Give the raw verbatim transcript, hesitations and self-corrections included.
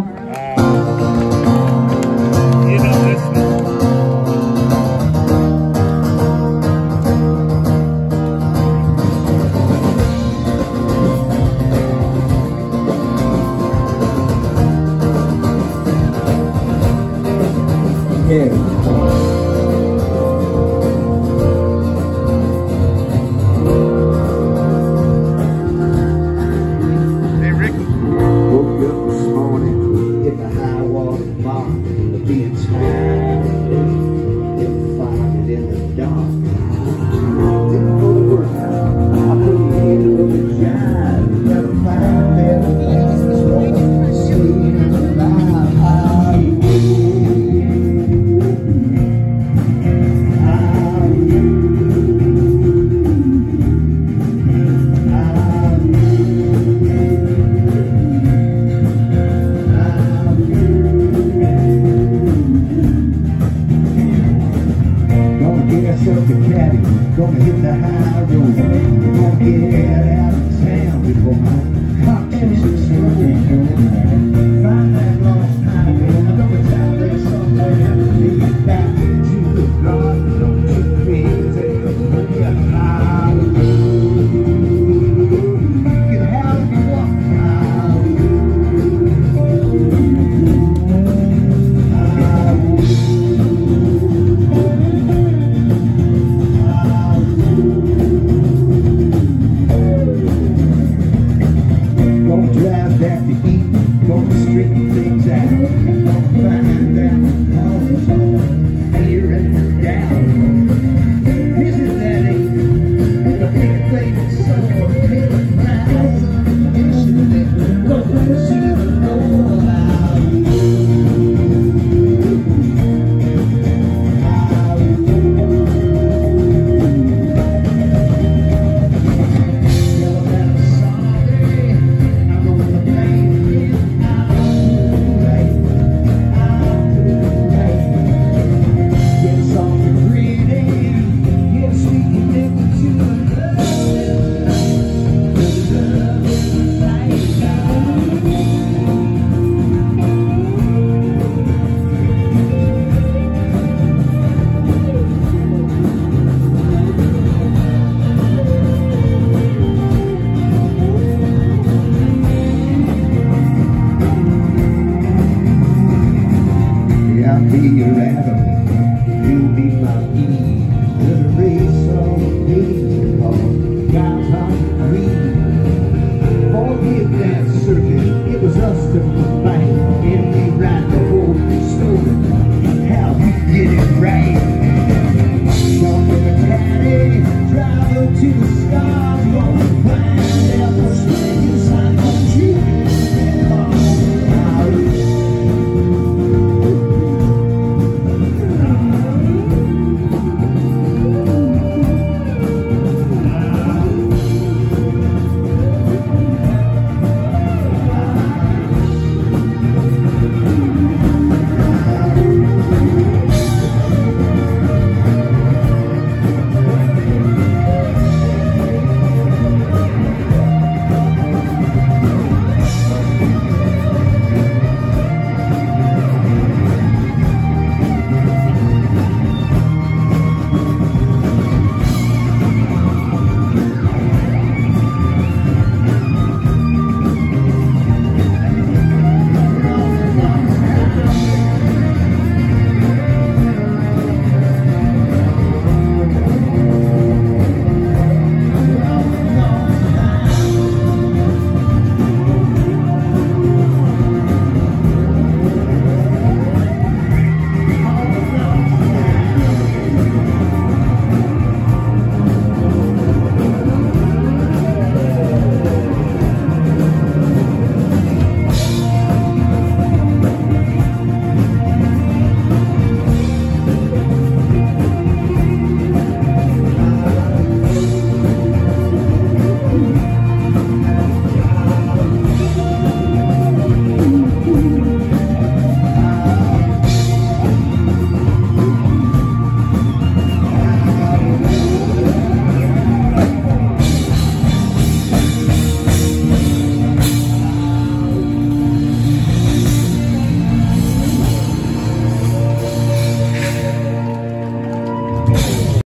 You know this one. Yeah. Gonna hit the high road, gonna get out of town before my cocktails explode. Find that lost highway, I know it's out there somewhere. Lead it back into the garden, don't you crazy, look at high road. You can have me walk high I'll be your Adam, you'll be my Eve.